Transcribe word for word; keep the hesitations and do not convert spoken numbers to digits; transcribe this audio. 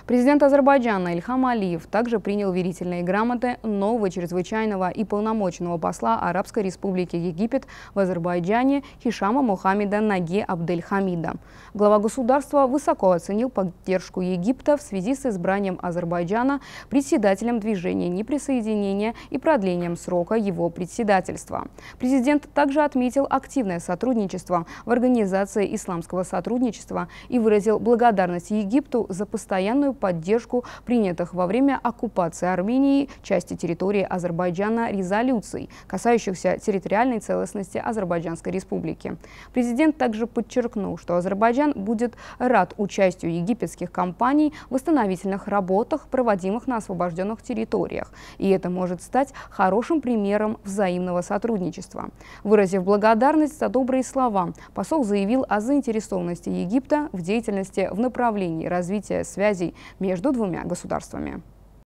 Президент Азербайджана Ильхам Алиев также принял верительные грамоты нового чрезвычайного и полномочного посла Арабской Республики Египет в Азербайджане Хишама Мухаммеда Наги Абдельхамида. Глава государства высоко оценил поддержку Египта в связи с избранием Азербайджана председателем движения неприсоединения и продлением срока его председательства. Президент также отметил активное сотрудничество в Организации исламского сотрудничества и выразил благодарность Египту за постоянную поддержку принятых во время оккупации Армении части территории Азербайджана резолюций, касающихся территориальной целостности Азербайджанской республики. Президент также подчеркнул, что Азербайджан будет рад участию египетских компаний в восстановительных работах, проводимых на освобожденных территориях, и это может стать хорошим примером взаимного сотрудничества. Выразив благодарность за добрые слова, посол заявил о заинтересованности Египта в деятельности в направлении развития связей между двумя государствами.